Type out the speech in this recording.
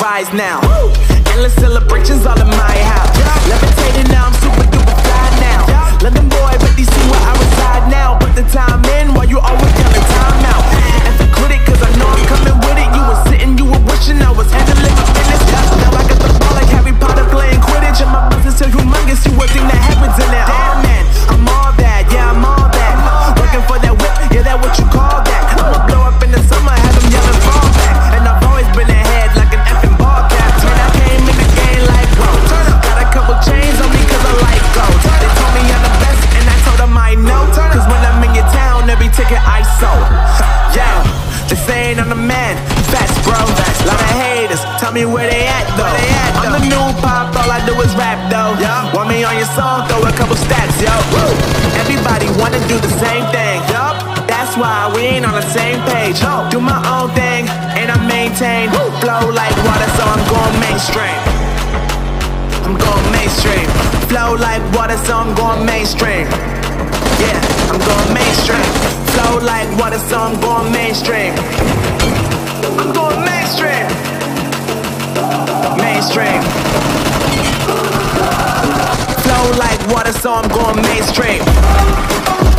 rise now. Endless celebrations all in my house. Levitating now, I'm super duper fly now. London boy, but they see where I reside now. Put the time in while you always yelling time out. And for critic, cause I know I'm coming with it. You were sitting, you were wishing I was handling my business. Now I got the ball like Harry Potter playing Quidditch. And my business so humongous, you would think that happens in it. Oh man, I'm all that, yeah, I'm all that. Working for that whip, yeah, that what you call that. I'ma blow up in the summer, have them yelling fall back. And I've always been ahead like an effing ball cap. Man, I came in the game like gold. Got a couple chains on me cause I like gold. They told me I'm the best and I told them I know. Cause when I'm in your town, every ticket I sold. Yeah, they saying I'm the man, fast bro. Lot of haters, tell me where they at though. I'm the new pop, all I do is rap though. Want me on your song, throw a couple stacks, yo. Everybody wanna do the same thing. That's why we ain't on the same page. Do my own thing, and I maintain. Flow like water, so I'm going mainstream. I'm going mainstream. Flow like water, so I'm going mainstream. Yeah, I'm going mainstream. Flow like water, so I'm going mainstream. I'm going mainstream. Mainstream. Flow like water, so I'm going mainstream.